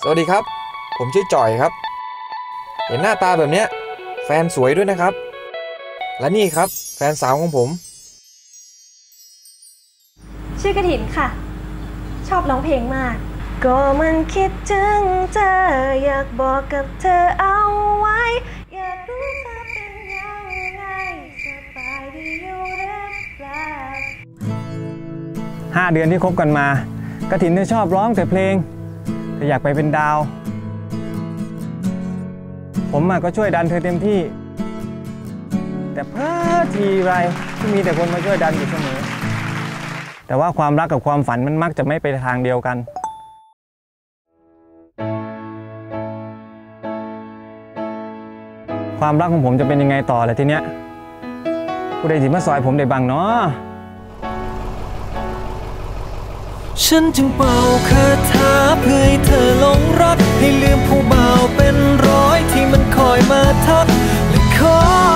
สวัสดีครับผมชื่อจ่อยครับเห็นหน้าตาแบบเนี้ยแฟนสวยด้วยนะครับและนี่ครับแฟนสาวของผมชื่อกฐินค่ะชอบร้องเพลงมากก็มันคิดถึงเธออยากบอกกับเธอเอาไว้อยากรู้เธอเป็นยังไงสบายดีอยู่หรือเปล่า 5 เดือนที่คบกันมากฐินชอบร้องแต่เพลงแต่อยากไปเป็นดาวผมก็ช่วยดันเธอเต็มที่แต่พลาดทีไรที่มีแต่คนมาช่วยดันอยู่เสมอแต่ว่าความรักกับความฝันมันมักจะไม่ไปทางเดียวกันความรักของผมจะเป็นยังไงต่อล่ะทีเนี้ยผู้ใดที่มาซอยผมได้บ้างเนาะฉันจึงเป่าคาถาเพื่อให้เธอหลงรักให้ลืมผู้บ่าวเป็นร้อยที่มันคอยมาทักและคอย